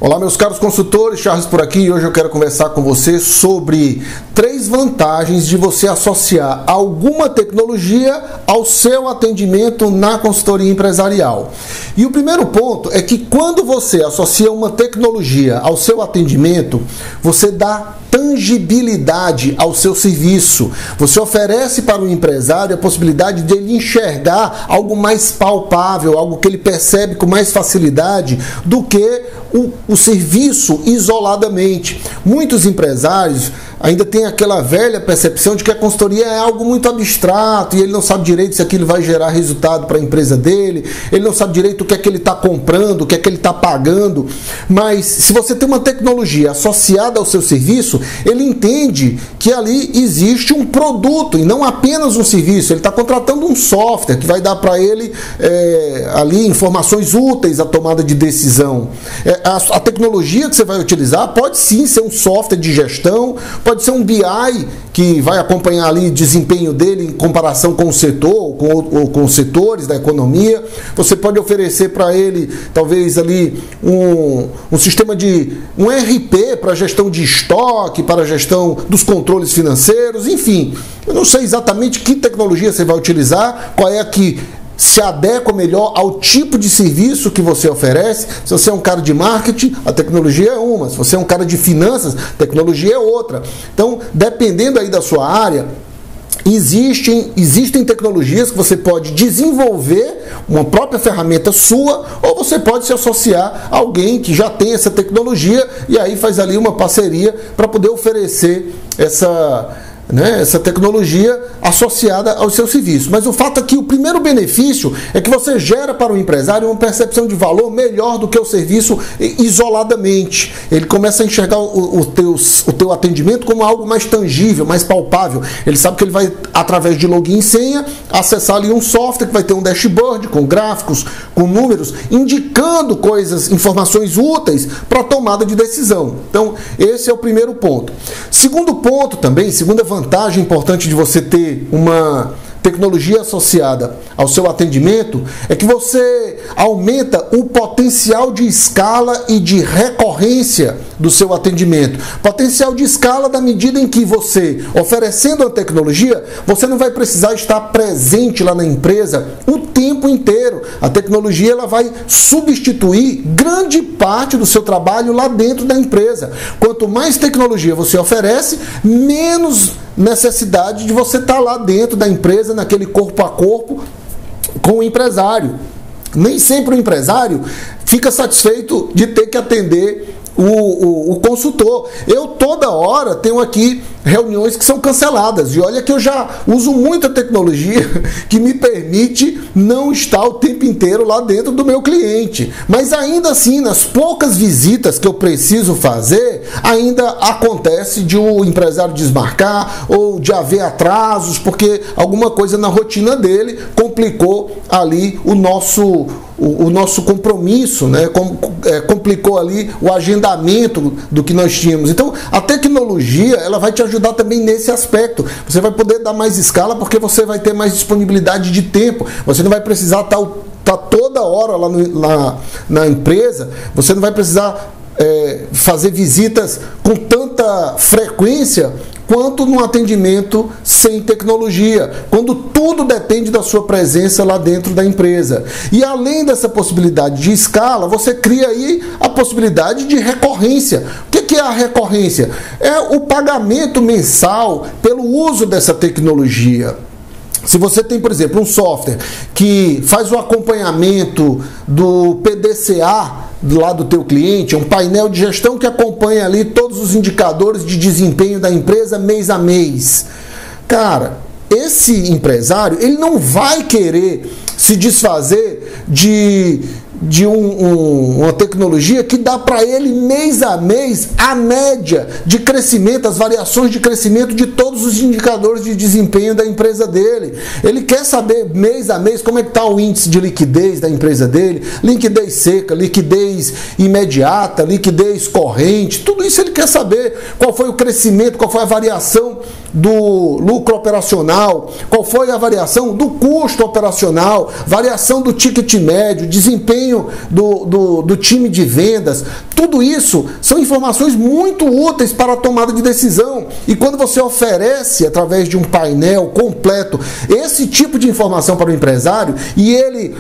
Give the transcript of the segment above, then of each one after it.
Olá, meus caros consultores, Charles por aqui, e hoje eu quero conversar com você sobre 3 vantagens de você associar alguma tecnologia ao seu atendimento na consultoria empresarial. E o primeiro ponto é que quando você associa uma tecnologia ao seu atendimento, você dá tangibilidade ao seu serviço. Você oferece para o empresário a possibilidade de ele enxergar algo mais palpável, algo que ele percebe com mais facilidade do que o serviço isoladamente. Muitos empresários ainda têm aquela velha percepção de que a consultoria é algo muito abstrato e ele não sabe direito se aquilo vai gerar resultado para a empresa dele, ele não sabe direito o que é que ele está comprando, o que é que ele está pagando. Mas se você tem uma tecnologia associada ao seu serviço, ele entende que ali existe um produto e não apenas um serviço. Ele está contratando um software que vai dar para ele ali informações úteis à tomada de decisão. A tecnologia que você vai utilizar pode sim ser um software de gestão, pode ser um BI que vai acompanhar ali o desempenho dele em comparação com o setor ou com os setores da economia. Você pode oferecer para ele talvez ali um sistema um RP para gestão de estoque, para a gestão dos controles financeiros, enfim. Eu não sei exatamente que tecnologia você vai utilizar, qual é a que se adequa melhor ao tipo de serviço que você oferece. Se você é um cara de marketing, a tecnologia é uma. Se você é um cara de finanças, a tecnologia é outra. Então, dependendo aí da sua área, existem tecnologias que você pode desenvolver uma própria ferramenta sua, ou você pode se associar a alguém que já tem essa tecnologia e aí faz ali uma parceria para poder oferecer essa tecnologia associada ao seu serviço. Mas o fato é que o primeiro benefício é que você gera para o empresário uma percepção de valor melhor do que o serviço isoladamente. Ele começa a enxergar o teu atendimento como algo mais tangível, mais palpável. Ele sabe que ele vai, através de login e senha, acessar ali um software que vai ter um dashboard com gráficos, com números, indicando informações úteis para a tomada de decisão. Então, esse é o primeiro ponto. Segundo ponto também, segunda vantagem importante de você ter uma tecnologia associada ao seu atendimento é que você aumenta o potencial de escala e de recorrência do seu atendimento. Potencial de escala da medida em que você, oferecendo a tecnologia, você não vai precisar estar presente lá na empresa o tempo inteiro. A tecnologia ela vai substituir grande parte do seu trabalho lá dentro da empresa. Quanto mais tecnologia você oferece, menos necessidade de você estar lá dentro da empresa, naquele corpo a corpo com o empresário. Nem sempre o empresário fica satisfeito de ter que atender o consultor. Eu toda hora tenho aqui reuniões que são canceladas, e olha que eu já uso muita tecnologia que me permite não estar o tempo inteiro lá dentro do meu cliente, mas ainda assim, nas poucas visitas que eu preciso fazer, ainda acontece de o empresário desmarcar ou de haver atrasos, porque alguma coisa na rotina dele complicou ali o nosso compromisso, né? Complicou ali o agendamento do que nós tínhamos. Então, a tecnologia ela vai te ajudar também nesse aspecto. Você vai poder dar mais escala porque você vai ter mais disponibilidade de tempo. Você não vai precisar estar toda hora lá na empresa. Você não vai precisar fazer visitas com tanta frequência quanto no atendimento sem tecnologia, quando tudo depende da sua presença lá dentro da empresa. E além dessa possibilidade de escala, você cria aí a possibilidade de recorrência. O que é a recorrência? É o pagamento mensal pelo uso dessa tecnologia. Se você tem, por exemplo, um software que faz o acompanhamento do PDCA lá do teu cliente, um painel de gestão que acompanha ali todos os indicadores de desempenho da empresa mês a mês. Cara, esse empresário, ele não vai querer se desfazer de uma tecnologia que dá para ele mês a mês a média de crescimento, as variações de crescimento de todos os indicadores de desempenho da empresa dele. Ele quer saber mês a mês como é que está o índice de liquidez da empresa dele, liquidez seca, liquidez imediata, liquidez corrente, tudo isso ele quer saber, qual foi o crescimento, qual foi a variação do lucro operacional, qual foi a variação do custo operacional, variação do ticket médio, desempenho do time de vendas. Tudo isso são informações muito úteis para a tomada de decisão. E quando você oferece, através de um painel completo, esse tipo de informação para o empresário, e ele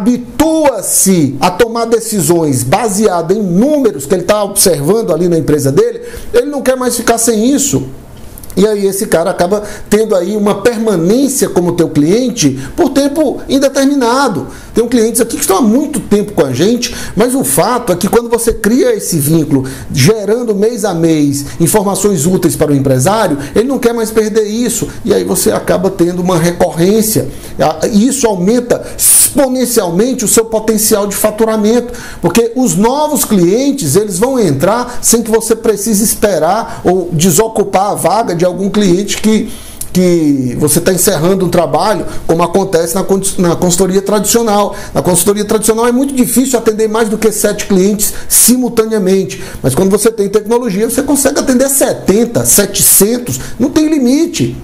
habitua-se a tomar decisões baseadas em números que ele está observando ali na empresa dele, ele não quer mais ficar sem isso. E aí esse cara acaba tendo aí uma permanência como teu cliente por tempo indeterminado. Tem clientes aqui que estão há muito tempo com a gente, mas o fato é que quando você cria esse vínculo, gerando mês a mês informações úteis para o empresário, ele não quer mais perder isso. E aí você acaba tendo uma recorrência. E isso aumenta exponencialmente o seu potencial de faturamento, porque os novos clientes, eles vão entrar sem que você precise esperar ou desocupar a vaga de algum cliente que você está encerrando um trabalho, como acontece na consultoria tradicional. Na consultoria tradicional é muito difícil atender mais do que 7 clientes simultaneamente, mas quando você tem tecnologia, você consegue atender 70, 700, não tem limite.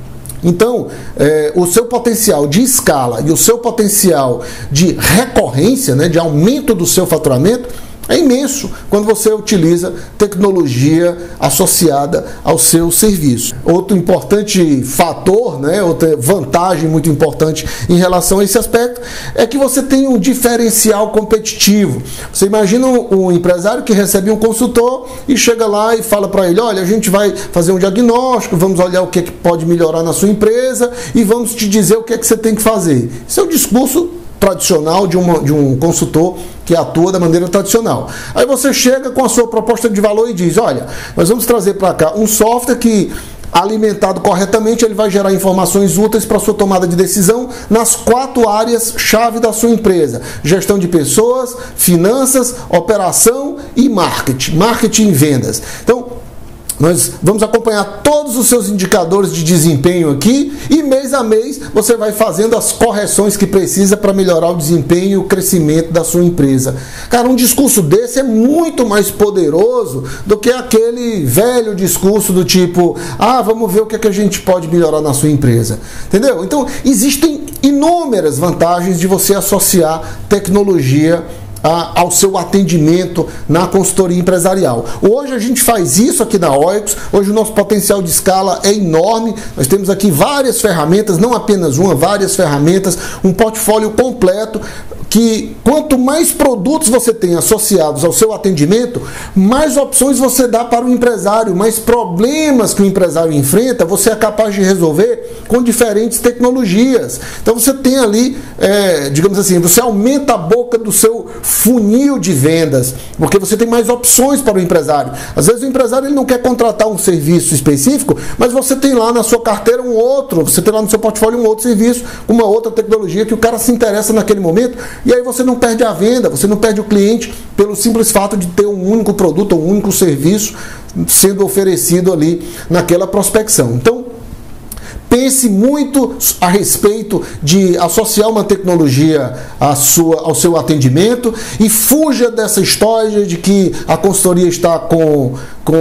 Então, o seu potencial de escala e o seu potencial de recorrência, né, de aumento do seu faturamento, é imenso quando você utiliza tecnologia associada ao seu serviço. Outro importante fator, né, outra vantagem muito importante em relação a esse aspecto, é que você tem um diferencial competitivo. Você imagina um empresário que recebe um consultor e chega lá e fala para ele: olha, a gente vai fazer um diagnóstico, vamos olhar o que é que pode melhorar na sua empresa e vamos te dizer o que é que você tem que fazer. Isso é o discurso tradicional de um consultor que atua da maneira tradicional. Aí você chega com a sua proposta de valor e diz: olha, nós vamos trazer para cá um software que, alimentado corretamente, ele vai gerar informações úteis para a sua tomada de decisão nas 4 áreas-chave da sua empresa: gestão de pessoas, finanças, operação e marketing. Marketing e vendas. Então, nós vamos acompanhar todos os seus indicadores de desempenho aqui e mês a mês você vai fazendo as correções que precisa para melhorar o desempenho e o crescimento da sua empresa. Cara, um discurso desse é muito mais poderoso do que aquele velho discurso do tipo: ah, vamos ver o que é que a gente pode melhorar na sua empresa. Entendeu? Então, existem inúmeras vantagens de você associar tecnologia ao seu atendimento na consultoria empresarial. Hoje a gente faz isso aqui na Oikos. Hoje o nosso potencial de escala é enorme. Nós temos aqui várias ferramentas, não apenas uma, várias ferramentas, um portfólio completo que quanto mais produtos você tem associados ao seu atendimento, mais opções você dá para o empresário, mais problemas que o empresário enfrenta, você é capaz de resolver com diferentes tecnologias. Então você tem ali, digamos assim, você aumenta a boca do seu funil de vendas, porque você tem mais opções para o empresário. Às vezes o empresário ele não quer contratar um serviço específico, mas você tem lá na sua carteira um outro, você tem lá no seu portfólio um outro serviço, uma outra tecnologia que o cara se interessa naquele momento, e aí você não perde a venda, você não perde o cliente pelo simples fato de ter um único produto, um único serviço sendo oferecido ali naquela prospecção. Então, pense muito a respeito de associar uma tecnologia ao seu atendimento e fuja dessa história de que a consultoria está com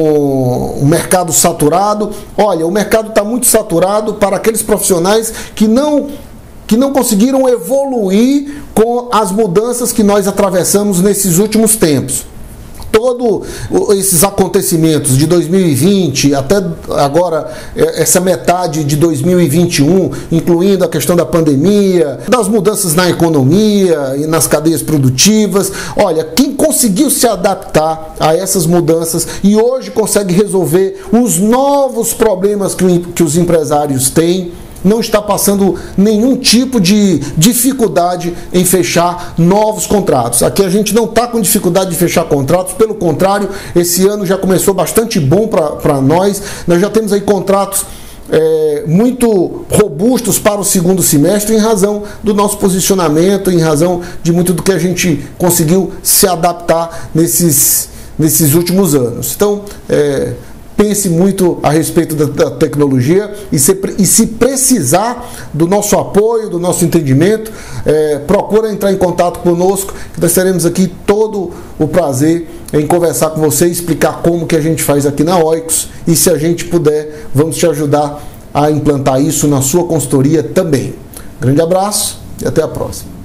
o mercado saturado. Olha, o mercado está muito saturado para aqueles profissionais que não conseguiram evoluir com as mudanças que nós atravessamos nesses últimos tempos. Todos esses acontecimentos de 2020 até agora, essa metade de 2021, incluindo a questão da pandemia, das mudanças na economia e nas cadeias produtivas. Olha, quem conseguiu se adaptar a essas mudanças e hoje consegue resolver os novos problemas que os empresários têm, não está passando nenhum tipo de dificuldade em fechar novos contratos. Aqui a gente não está com dificuldade de fechar contratos, pelo contrário, esse ano já começou bastante bom para nós. Nós já temos aí contratos muito robustos para o segundo semestre, em razão do nosso posicionamento, em razão de muito do que a gente conseguiu se adaptar nesses últimos anos. Então, pense muito a respeito da tecnologia e se precisar do nosso apoio, do nosso entendimento, procura entrar em contato conosco, que nós teremos aqui todo o prazer em conversar com você, explicar como que a gente faz aqui na Oikos, e se a gente puder, vamos te ajudar a implantar isso na sua consultoria também. Grande abraço e até a próxima.